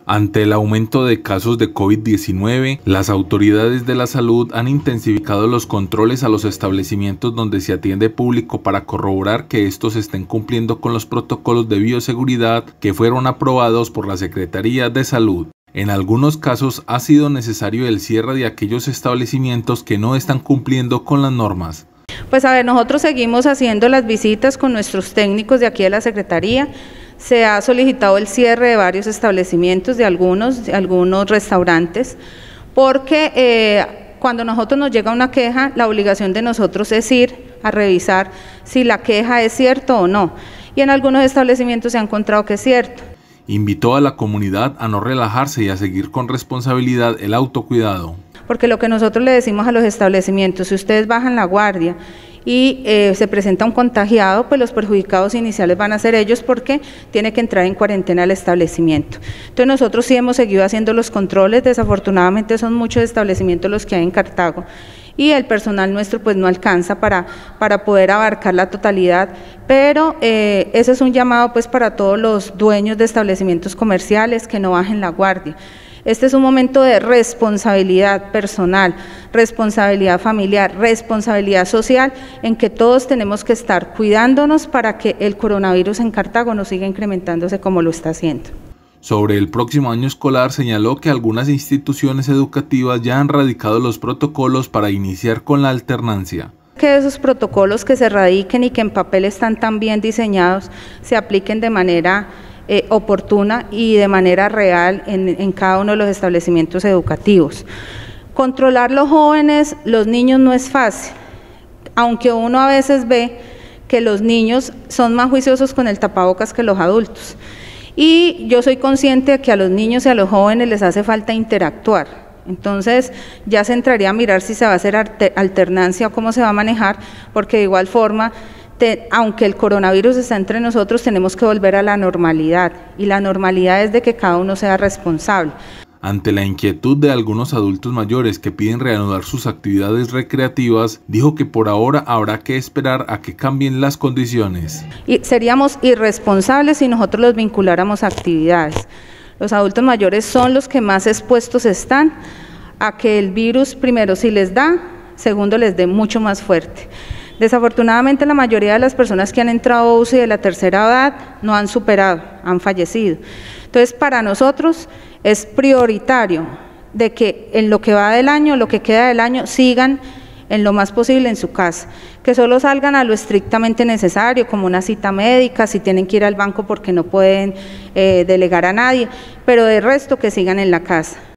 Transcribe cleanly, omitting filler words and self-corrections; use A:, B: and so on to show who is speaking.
A: Ante el aumento de casos de COVID-19, las autoridades de la salud han intensificado los controles a los establecimientos donde se atiende público para corroborar que estos estén cumpliendo con los protocolos de bioseguridad que fueron aprobados por la Secretaría de Salud. En algunos casos ha sido necesario el cierre de aquellos establecimientos que no están cumpliendo con las normas.
B: Pues a ver, nosotros seguimos haciendo las visitas con nuestros técnicos de aquí de la Secretaría. Se ha solicitado el cierre de varios establecimientos, de algunos restaurantes, porque cuando a nosotros nos llega una queja, la obligación de nosotros es ir a revisar si la queja es cierta o no. Y en algunos establecimientos se ha encontrado que es cierto.
A: Invitó a la comunidad a no relajarse y a seguir con responsabilidad el autocuidado.
B: Porque lo que nosotros le decimos a los establecimientos, si ustedes bajan la guardia y se presenta un contagiado, pues los perjudicados iniciales van a ser ellos porque tiene que entrar en cuarentena al establecimiento. Entonces nosotros sí hemos seguido haciendo los controles, desafortunadamente son muchos establecimientos los que hay en Cartago y el personal nuestro pues no alcanza para poder abarcar la totalidad, pero ese es un llamado pues para todos los dueños de establecimientos comerciales que no bajen la guardia. Este es un momento de responsabilidad personal, responsabilidad familiar, responsabilidad social, en que todos tenemos que estar cuidándonos para que el coronavirus en Cartago no siga incrementándose como lo está haciendo.
A: Sobre el próximo año escolar señaló que algunas instituciones educativas ya han radicado los protocolos para iniciar con la alternancia.
B: Que esos protocolos que se radiquen y que en papel están tan bien diseñados se apliquen de manera oportuna y de manera real en cada uno de los establecimientos educativos. Controlar los jóvenes, los niños no es fácil, aunque uno a veces ve que los niños son más juiciosos con el tapabocas que los adultos. Y yo soy consciente de que a los niños y a los jóvenes les hace falta interactuar. Entonces ya se entraría a mirar si se va a hacer alternancia o cómo se va a manejar, porque de igual forma, aunque el coronavirus está entre nosotros, tenemos que volver a la normalidad, y la normalidad es de que cada uno sea responsable.
A: Ante la inquietud de algunos adultos mayores que piden reanudar sus actividades recreativas, dijo que por ahora habrá que esperar a que cambien las condiciones.
B: Y seríamos irresponsables si nosotros los vinculáramos a actividades. Los adultos mayores son los que más expuestos están a que el virus, primero, si les da, segundo, les dé mucho más fuerte. Desafortunadamente, la mayoría de las personas que han entrado a UCI de la tercera edad no han superado, han fallecido. Entonces, para nosotros es prioritario de que en lo que va del año, lo que queda del año, sigan en lo más posible en su casa, que solo salgan a lo estrictamente necesario, como una cita médica, si tienen que ir al banco porque no pueden delegar a nadie, pero de resto que sigan en la casa.